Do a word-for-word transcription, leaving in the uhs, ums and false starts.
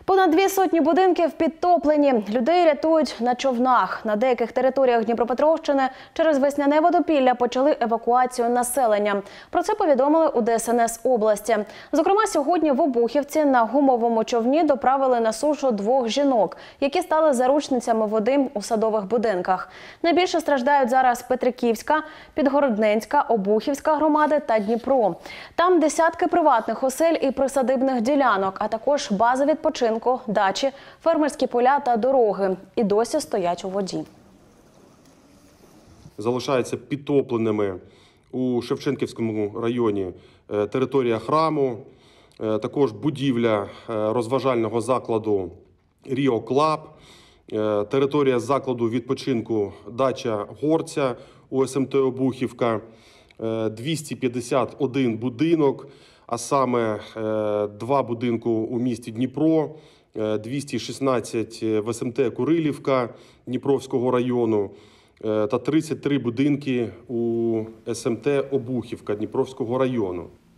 Понад дві сотні будинків підтоплені. Людей рятують на човнах. На деяких територіях Дніпропетровщини через весняне водопілля почали евакуацію населення. Про це повідомили у Де Ес Ен Ес області. Зокрема, сьогодні в Обухівці на гумовому човні доправили на сушу двох жінок, які стали заручницями води у садових будинках. Найбільше страждають зараз Петриківська, Підгородненська, Обухівська громади та Дніпро. Там десятки приватних осель і присадибних ділянок, а також бази відпочинку, дачі, фермерські поля та дороги і досі стоять у воді. Залишаються підтопленими у Шевченківському районі територія храму, також будівля розважального закладу Ріо Клаб, територія закладу відпочинку дача Горця у Ес Ем Те Обухівка, двісті п'ятдесят один будинок, а саме два будинку у місті Дніпро, двісті шістнадцять в Ес Ем Те Курилівка Дніпровського району та тридцять три будинки у Ес Ем Те Обухівка Дніпровського району.